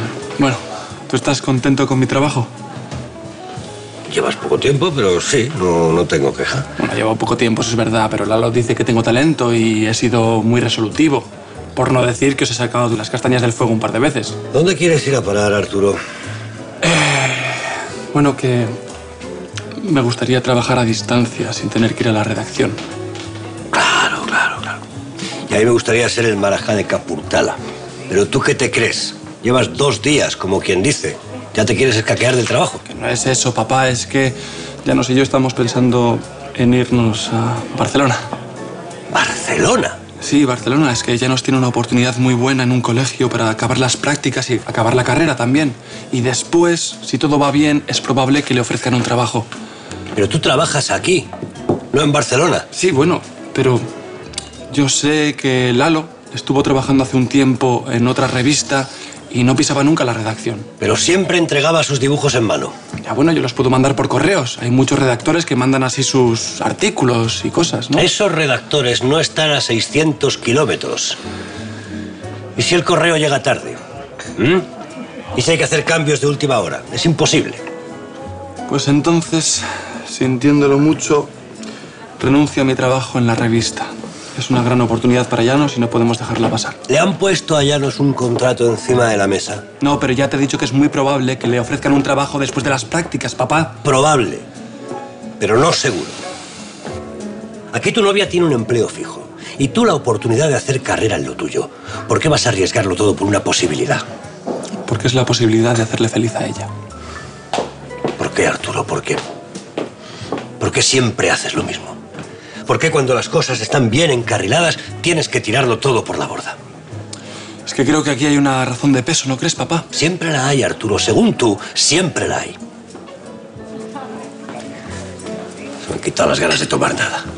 Bueno, ¿tú estás contento con mi trabajo? Llevas poco tiempo, pero sí, no tengo queja. Bueno, llevo poco tiempo, eso es verdad, pero Lalo dice que tengo talento y he sido muy resolutivo. Por no decir que os he sacado de las castañas del fuego un par de veces. ¿Dónde quieres ir a parar, Arturo? Bueno, que me gustaría trabajar a distancia, sin tener que ir a la redacción. Claro. Y a mí me gustaría ser el marajá de Capurtala. Pero ¿tú qué te crees? Llevas 2 días, como quien dice. ¿Ya te quieres escaquear del trabajo? Que no es eso, papá, es que Llanos y yo estamos pensando en irnos a Barcelona. ¿Barcelona? Sí, Barcelona. Es que Llanos tiene una oportunidad muy buena en un colegio para acabar las prácticas y acabar la carrera también. Y después, si todo va bien, es probable que le ofrezcan un trabajo. Pero tú trabajas aquí, no en Barcelona. Sí, bueno, pero yo sé que Lalo estuvo trabajando hace un tiempo en otra revista y no pisaba nunca la redacción. Pero siempre entregaba sus dibujos en mano. Ya, bueno, yo los puedo mandar por correos. Hay muchos redactores que mandan así sus artículos y cosas, ¿no? Esos redactores no están a 600 kilómetros. ¿Y si el correo llega tarde? ¿Y si hay que hacer cambios de última hora? Es imposible. Pues entonces, sintiéndolo mucho, renuncio a mi trabajo en la revista. Es una gran oportunidad para Llanos y no podemos dejarla pasar. ¿Le han puesto a Llanos un contrato encima de la mesa? No, pero ya te he dicho que es muy probable que le ofrezcan un trabajo después de las prácticas, papá. Probable, pero no seguro. Aquí tu novia tiene un empleo fijo y tú la oportunidad de hacer carrera en lo tuyo. ¿Por qué vas a arriesgarlo todo por una posibilidad? Porque es la posibilidad de hacerle feliz a ella. ¿Por qué, Arturo? ¿Por qué? ¿Por qué siempre haces lo mismo? ¿Por qué cuando las cosas están bien encarriladas tienes que tirarlo todo por la borda? Es que creo que aquí hay una razón de peso, ¿no crees, papá? Siempre la hay, Arturo. Según tú, siempre la hay. Se me han quitado las ganas de tomar nada.